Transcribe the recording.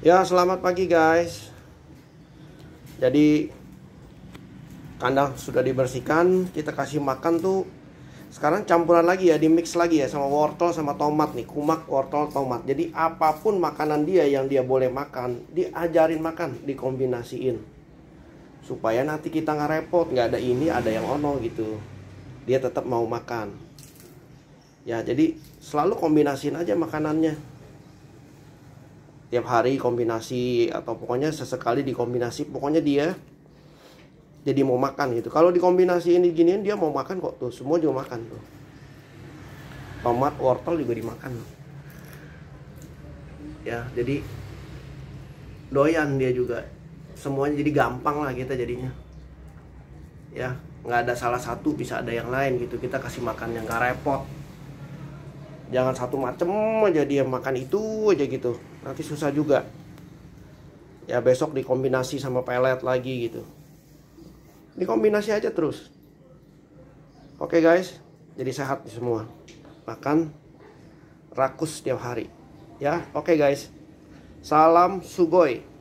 Ya, selamat pagi guys. Jadi kandang sudah dibersihkan, kita kasih makan tuh. Sekarang campuran lagi ya, di mix lagi ya sama wortel sama tomat nih, kumak, wortel, tomat. Jadi apapun makanan dia yang dia boleh makan, diajarin makan, dikombinasiin. Supaya nanti kita nggak repot, nggak ada ini, ada yang ono gitu. Dia tetap mau makan. Ya, jadi selalu kombinasiin aja makanannya. Tiap hari kombinasi atau pokoknya sesekali dikombinasi, pokoknya dia jadi mau makan gitu. Kalau dikombinasi ini giniin dia mau makan kok tuh, semua juga makan tuh. Tomat, wortel juga dimakan. Ya, jadi doyan dia juga. Semuanya jadi gampang lah kita jadinya. Ya, nggak ada salah satu, bisa ada yang lain gitu. Kita kasih makan yang nggak repot. Jangan satu macem aja dia makan itu aja gitu. Nanti susah juga. Ya besok dikombinasi sama pelet lagi gitu. Dikombinasi aja terus. Oke guys, jadi sehat semua. Makan rakus setiap hari. Ya, oke guys. Salam sugoi.